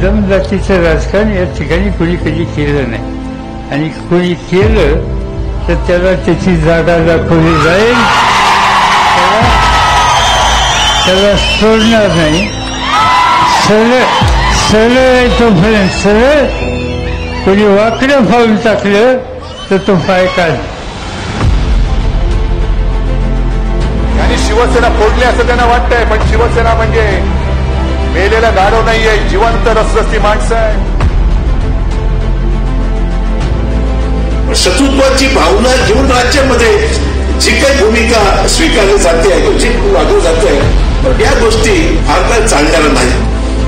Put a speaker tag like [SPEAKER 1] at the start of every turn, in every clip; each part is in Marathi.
[SPEAKER 1] दमदाटीचं राजकारण या ठिकाणी कुणी कधी केलं नाही आणि कुणी केलं तर त्याला त्याची जागा दाखवली जाईल, त्याला सोडणार नाही. सरळ आहे तोपर्यंत सरळ, कोणी वाकडं पाऊल टाकलं तर तो पाय काढ.
[SPEAKER 2] आणि शिवसेना फोडली असं त्यांना वाटतंय, पण शिवसेना म्हणजे मेलेला गाढव नाहीये, जिवंत रसरसती माणसं आहे.
[SPEAKER 3] शत्रुत्वाची भावना घेऊन राज्यामध्ये जी काही भूमिका स्वीकारली जाते, जी वागवली जाते, या गोष्टी फार काय चालणार नाही.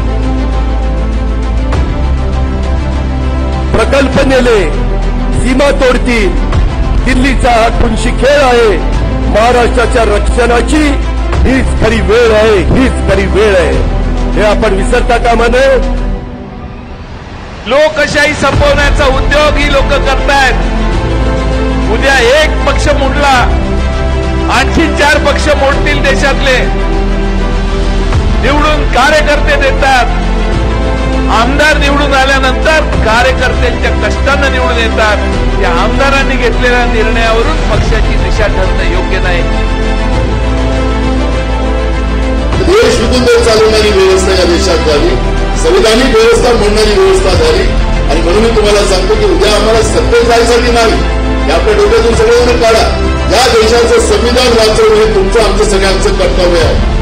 [SPEAKER 4] प्रकल्प नेले, सीमा तोडतील, दिल्लीचा हा खुनशी खेळ आहे. महाराष्ट्राच्या रक्षणाची हीच खरी वेळ आहे, हीच खरी वेळ आहे. हे आपण विसरता कामा नये.
[SPEAKER 5] लोकशाही संपवण्याचा उद्योग ही लोक करतायत. उद्या एक पक्ष मोडला, आणखी 4 पक्ष मोडतील देशातले. निवडून कार्यकर्ते देतात, आमदार निवडून आल्यानंतर कार्यकर्त्यांच्या कष्टानं निवडून येतात. या आमदारांनी घेतलेल्या निर्णयावरून पक्षाची दिशा ठरणं योग्य नाही.
[SPEAKER 3] देश विकुंदर चालवणारी व्यवस्था या देशात झाली, संविधानिक व्यवस्था म्हणणारी व्यवस्था झाली. आणि म्हणून मी तुम्हाला सांगतो की उद्या आम्हाला सत्तेत जायसाठी नाही, हे आपल्या डोक्यातून सगळेजण काढा. या देशाचं संविधान वाचवणं हे तुमचं आमचं सगळ्यांचं कर्तव्य आहे.